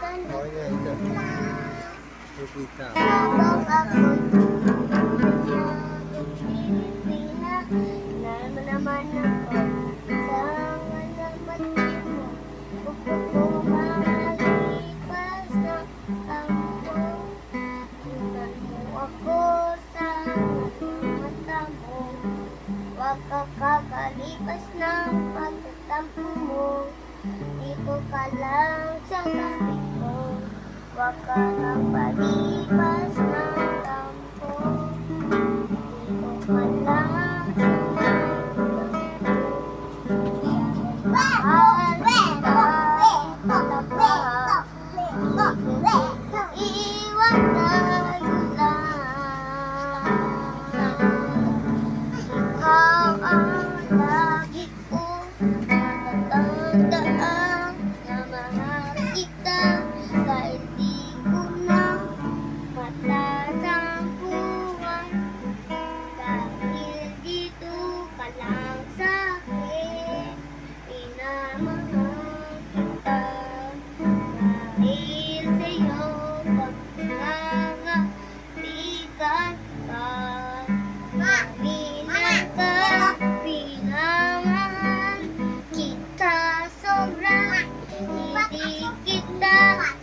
Oh, yeah, ito. Pilipina. Habang ako'y Pilipina, naman ako sa alamat mo. Bukod ko makalipas na tampong, tingnan mo ako sa mata mo. Huwag ka kakalipas ng pagtatampo mo. Dito ka lang sa tabi ko. Huwag ka nang palipas ng tampo. Dito ka lang sa tabi ko. Mahal kita talaga. Iiwan tayo lang. Ikaw ang lagi kong natatandaan na mahal kita kahit di ko na matatampuan. Dahil dito ka lang sa'kin, minamahal kita. Dahil sa'yo pag nangangatikan ka, paminan ka, pinamahal kita sobra. Hindi kita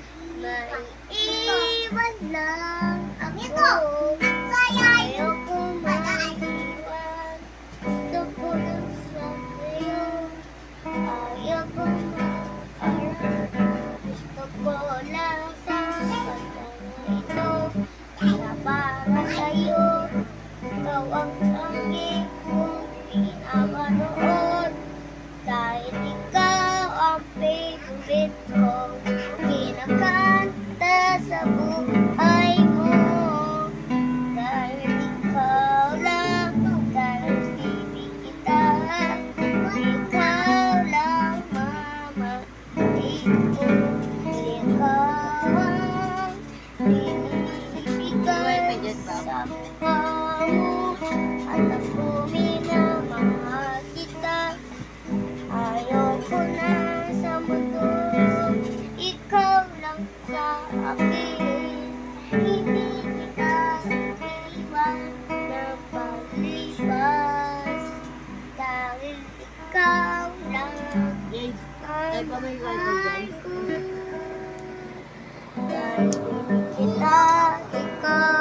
maiiwan lang ako. Ayoko maiwan, gusto ko lang sa'yo. Ayoko maiwan, gusto ko lang sa bandang ito. Na para sa'yo, ikaw ang tanging kong pinapanood. Dahil ikaw ang favorite ko, kinakanta sa buhay mo. Dahil ikaw lang, dahil ibig kita, ikaw lang mamahalin ko. Ikaw ang binibigay sa mukha mo. Alam ko minamahal kita. Ayoko na sa mundo, ikaw lang sa akin. Hindi kita iiwan ng paglipas. Dahil ikaw lang ang mahal ko. Dahil kita, ikaw